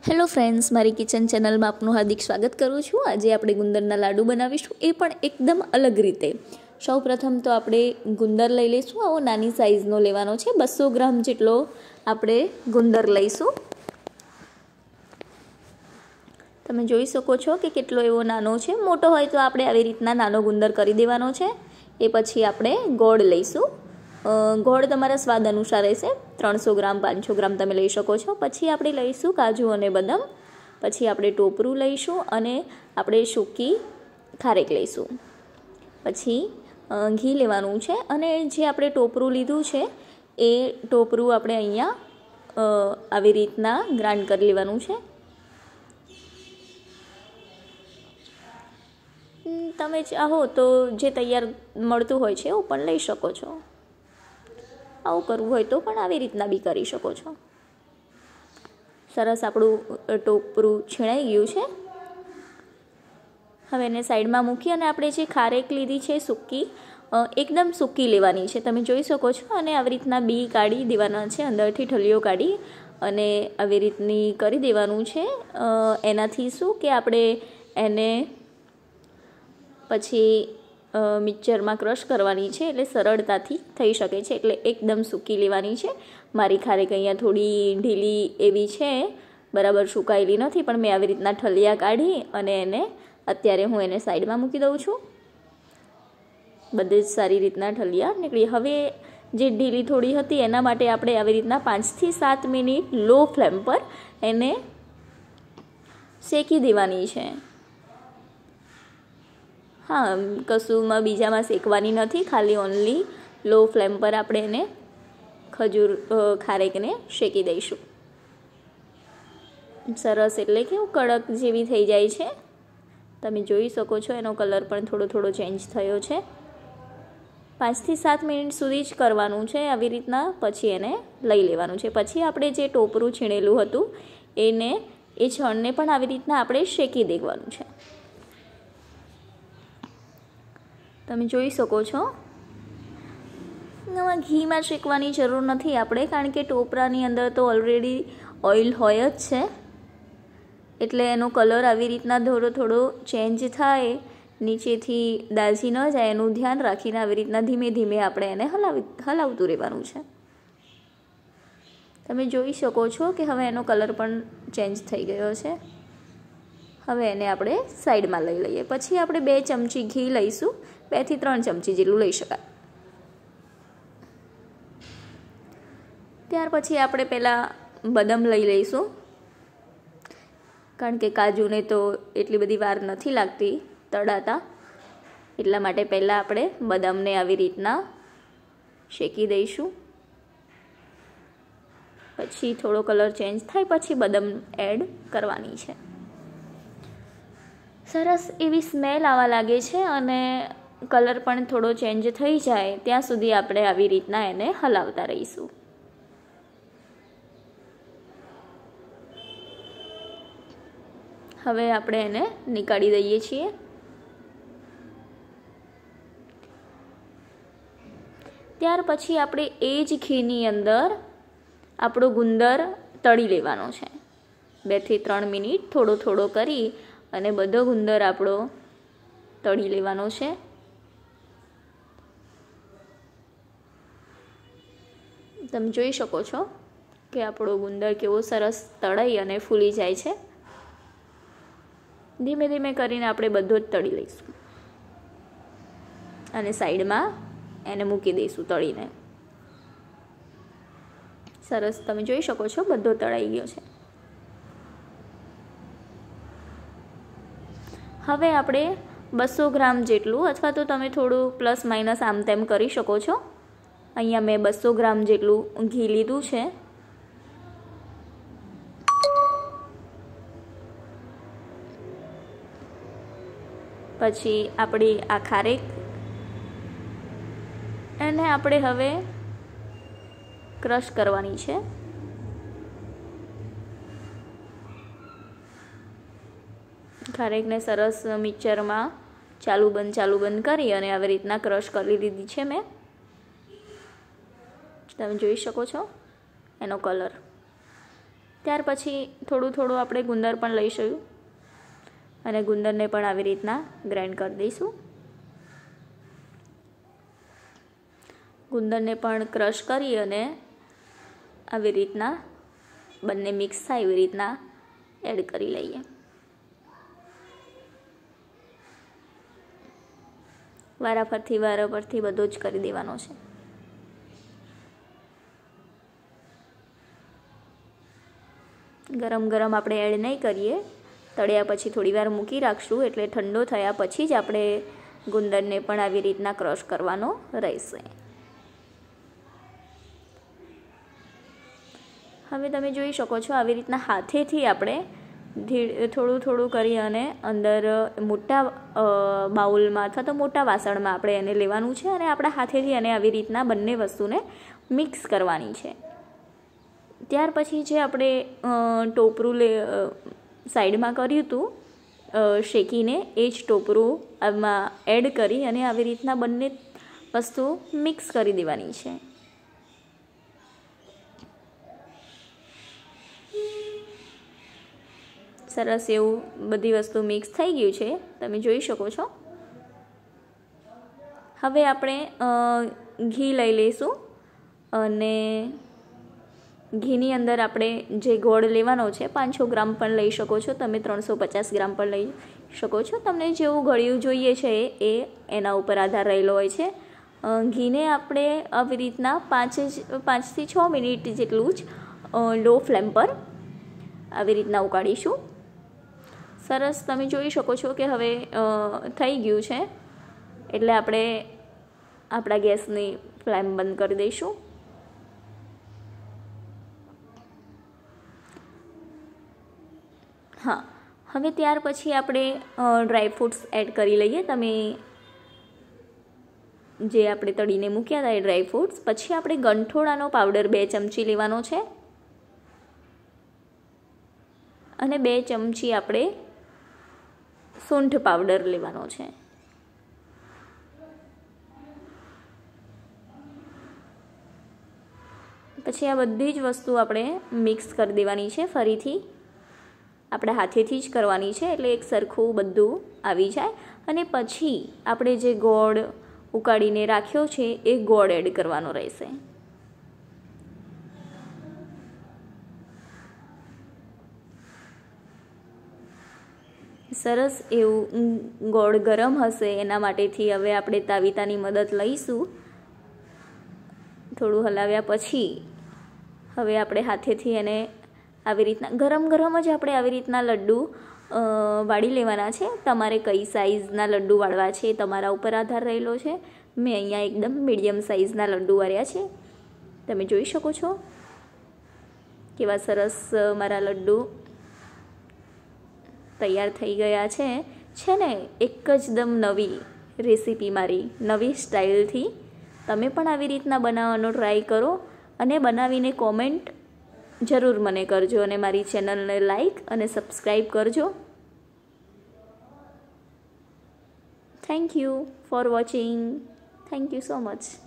Hello friends, મારી kitchen ચેનલમાં આપનું હાર્દિક સ્વાગત કરું છું. આજે આપણે ગુંદરના લાડુ બનાવીશું, એ પણ એકદમ અલગ રીતે. સૌ પ્રથમ તો આપણે ગુંદર લઈ લઈશું. આવો નાની સાઇઝનો લેવાનો છે. 200 ગ્રામ જેટલો આપણે ગુંદર લઈશું. તમે જોઈ શકો છો કે કેટલો એવો નાનો છે. મોટો હોય તો આપણે આવી રીતના નાનો ગુંદર કરી દેવાનો છે. એ પછી આપણે ગોળ લઈશું. ગોળ તમારા સ્વાદ અનુસાર રહેશે. 300 ગ્રામ 500 ગ્રામ તમે લઈ શકો છો. પછી આપણે લઈશું કાજુ અને બદામ. પછી આપણે ટોપરું લઈશું અને આપણે સૂકી ખારેક લઈશું. પછી ઘી લેવાનું છે અને જે આપણે ટોપરું લીધું છે એ ટોપરું આપણે અહીંયા આવી રીતના ગ્રાઇન્ડ કરી લેવાનું છે. તમે ચાહો તો જે તૈયાર મળતું હોય છે એવું પણ લઈ શકો છો. આવું કરવું હોય તો પણ આવી રીતના બી કરી શકો છો. સરસ આપણું ટોપરું છીણાઈ ગયું છે. હવે એને સાઈડમાં મૂકી અને આપણે જે ખારેક લીધી છે સૂકી, એકદમ સૂકી લેવાની છે. તમે જોઈ શકો છો. અને આવી રીતના બી કાઢી દેવાના છે, અંદરથી ઠળીઓ કાઢી અને આવી રીતની કરી દેવાનું છે. એનાથી શું કે આપણે એને પછી મિક્સરમાં ક્રશ કરવાની છે, એટલે સરળતાથી થઈ શકે છે. એટલે એકદમ સૂકી લેવાની છે. મારી ખારેક અહીંયા થોડી ઢીલી એવી છે, બરાબર સુકાયેલી નથી, પણ મેં આવી રીતના ઠલિયા કાઢી અને એને અત્યારે હું એને સાઈડમાં મૂકી દઉં છું. બધે જ સારી રીતના ઠલિયા નીકળી. હવે જે ઢીલી થોડી હતી એના માટે આપણે આવી રીતના 5 થી 7 મિનિટ લો ફ્લેમ પર એને શેકી દેવાની છે. હા, કશુંમાં બીજામાં શેકવાની નથી, ખાલી ઓનલી લો ફ્લેમ પર આપણે એને ખારેકને શેકી દઈશું. સરસ, એટલે કેવું કડક જેવી થઈ જાય છે. તમે જોઈ શકો છો એનો કલર પણ થોડો થોડો ચેન્જ થયો છે. 5 થી 7 મિનિટ સુધી જ કરવાનું છે આવી રીતના. પછી એને લઈ લેવાનું છે. પછી આપણે જે ટોપરું છીણેલું હતું એ છણને પણ આવી રીતના આપણે શેકી દેવાનું છે. તમે જોઈ શકો છો. આમાં ઘીમાં શેકવાની જરૂર નથી આપણે, કારણ કે ટોપરાની અંદર તો ઓલરેડી ઓઇલ હોય જ છે. એટલે એનો કલર આવી રીતના થોડો ચેન્જ થાય, નીચેથી દાઝી ન જાય એનું ધ્યાન રાખીને આવી રીતના ધીમે ધીમે આપણે એને હલાવતું રહેવાનું છે. તમે જોઈ શકો છો કે હવે એનો કલર પણ ચેન્જ થઈ ગયો છે. હવે એને આપણે સાઈડમાં લઈ લઈએ. પછી આપણે 2 ચમચી ઘી લઈશું. 2 થી 3 ચમચી જેટલું લઈ શકાય. ત્યાર પછી આપણે પહેલાં બદામ લઈ લઈશું, કારણ કે કાજુને તો એટલી બધી વાર નથી લાગતી તળાતા. એટલા માટે પહેલાં આપણે બદામને આવી રીતના શેકી દઈશું. પછી થોડો કલર ચેન્જ થાય પછી બદામ એડ કરવાની છે. સરસ એવી સ્મેલ આવવા લાગે છે અને કલર પણ થોડો ચેન્જ થઈ જાય ત્યાં સુધી આપણે આવી રીતના એને હલાવતા રહીશું. હવે આપણે એને નીકાળી દઈએ છીએ. ત્યાર પછી આપણે એ જ ઘીની અંદર આપણો ગુંદર તળી લેવાનો છે. 2 થી 3 મિનિટ થોડો કરી અને બધો ગુંદર આપણો તળી લેવાનો છે. તમે જોઈ શકો છો કે આપણો ગુંદર કેવો સરસ તળાઈ અને ફૂલી જાય છે. ધીમે ધીમે કરીને આપણે બધો જ તળી લઈશું અને સાઈડમાં એને મૂકી દઈશું તળીને. સરસ, તમે જોઈ શકો છો બધો તળાઈ ગયો છે. હવે આપણે 200 ગ્રામ જેટલું, અથવા તો તમે થોડું પ્લસ માઇનસ આમ તેમ કરી શકો છો. અહીંયા મેં 200 ગ્રામ જેટલું ઘી લીધું છે. પછી આપણી આ ખારેક એને આપણે હવે ક્રશ કરવાની છે. ખારેકને સરસ મિક્સરમાં ચાલુ બંધ કરી અને આવી રીતના ક્રશ કરી લીધી છે મેં. તમે જોઈ શકો છો એનો કલર. ત્યાર પછી થોડું થોડું આપણે ગુંદર પણ લઈશું અને ગુંદરને પણ આવી રીતના ગ્રાઇન્ડ કરી દઈશું. ગુંદરને પણ ક્રશ કરી અને આવી રીતના બંને મિક્સ થાય એવી રીતના એડ કરી લઈએ. વારાફરથી બધો જ કરી દેવાનો છે. ગરમ ગરમ આપણે એડ નહીં કરીએ, તળ્યા પછી થોડી વાર મૂકી રાખશું, એટલે ઠંડો થયા પછી જ આપણે ગુંદરને પણ આવી રીતના ક્રશ કરવાનો રહેશે. હવે તમે જોઈ શકો છો આવી રીતના હાથેથી આપણે થોડું થોડું કરી અને અંદર મોટા બાઉલમાં અથવા તો મોટા વાસણમાં આપણે એને લેવાનું છે અને આપણા હાથેથી એને આવી રીતના બંને વસ્તુને મિક્સ કરવાની છે. ત્યાર પછી જે આપણે ટોપરું સાઈડમાં કર્યું હતું શેકીને, એ જ ટોપરું આમાં એડ કરી અને આવી રીતના બંને વસ્તુ મિક્સ કરી દેવાની છે. સરસ એવું બધી વસ્તુ મિક્સ થઈ ગયું છે, તમે જોઈ શકો છો. હવે આપણે ઘી લઈ લઈશું અને ઘીની અંદર આપણે જે ગોળ લેવાનો છે 500 ગ્રામ પણ લઈ શકો છો તમે, 350 ગ્રામ પણ લઈ શકો છો. તમને જેવું ગળ્યું જોઈએ છે એ એના ઉપર આધાર રહેલો હોય છે. ઘીને આપણે આવી રીતના 5 થી 6 મિનિટ જેટલું જ લો ફ્લેમ પર આવી રીતના ઉકાળીશું. સરસ, તમે જોઈ શકો છો કે હવે થઈ ગયું છે, એટલે આપણે આપણા ગેસની ફ્લેમ બંધ કરી દઈશું. હા, હવે ત્યાર પછી આપણે ડ્રાયફ્રૂટ્સ એડ કરી લઈએ. તમે જે આપણે તળીને મૂક્યા હતા એ ડ્રાયફ્રૂટ્સ. પછી આપણે ગંઠોડાનો પાવડર 2 ચમચી લેવાનો છે અને 2 ચમચી આપણે સૂંઠ પાવડર લેવાનો છે. પછી આ બધી જ વસ્તુ આપણે મિક્સ કરી દેવાની છે. ફરીથી આપણે હાથેથી જ કરવાની છે, એટલે એક સરખું બધું આવી જાય. અને પછી આપણે જે ગોળ ઉકાળીને રાખ્યો છે એ ગોળ એડ કરવાનો રહેશે. સરસ એવું ગોળ ગરમ હશે એના માટેથી હવે આપણે તાવીતાની મદદ લઈશું. થોડું હલાવ્યા પછી હવે આપણે હાથેથી એને આવી રીતના ગરમ ગરમ જ આપણે આવી રીતના લડ્ડુ વાળી લેવાના છે. તમારે કઈ સાઇઝના લડ્ડુ વાળવા છે તમારા ઉપર આધાર રહેલો છે. મેં અહીંયા એકદમ મીડિયમ સાઇઝના લડ્ડુ વાળ્યા છે. તમે જોઈ શકો છો કેવા સરસ મારા લડ્ડુ તૈયાર થઈ ગયા છે ને એકદમ નવી રેસીપી, મારી નવી સ્ટાઇલથી. તમે પણ આવી રીતના બનાવવાનો ટ્રાય કરો અને બનાવીને કોમેન્ટ જરૂર મને કરજો અને મારી ચેનલને લાઈક અને સબસ્ક્રાઈબ કરજો. Thank you for watching. Thank you so much.